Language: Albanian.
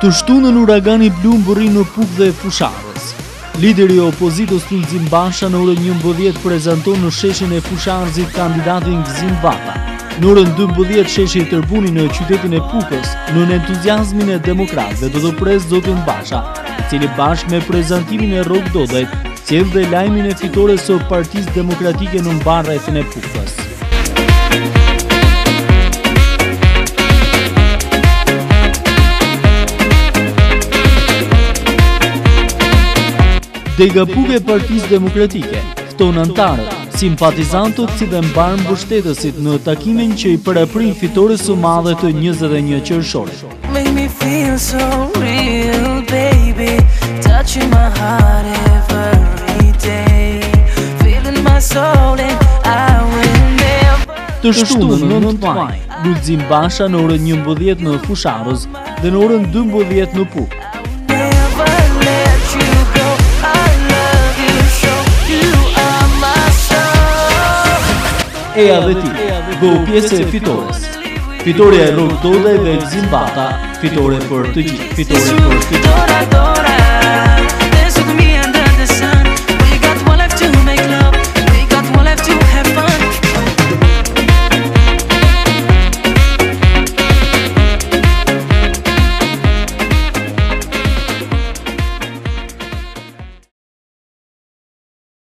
Të shtunën uragani blu mbërri në Puk dhe Fusharës. Lideri i opozitës Lulzim Basha në orën 11 prezanton në sheshin e Fusharzit kandidatin Gzim Bata. Në orën 12 sheshi i Tërbuni në qytetin e Pukës, në entuziazmin e demokratëve do të pres zotin Basha, i cili bashkë me prezantimin e Rok Dodajt, sjell dhe lajmin e fitores së Partisë Demokratike në mbarrjetën e Pukës. Dega Puke e Partisë Demokratike fton antarët, simpatizantët si dhe mbar mbështetësit në takimin që i paraprin fitores së madhe të 21 qershorit. Të shtunën 9 maj, Lulzim Basha në orën 11 në Fusharës dhe në orën 12 në Puk. Eja dhe ti, bëu pjesë e fitores. Fitoria e Rok Dodaj dhe Gzim Bata, fitore për të gjithë.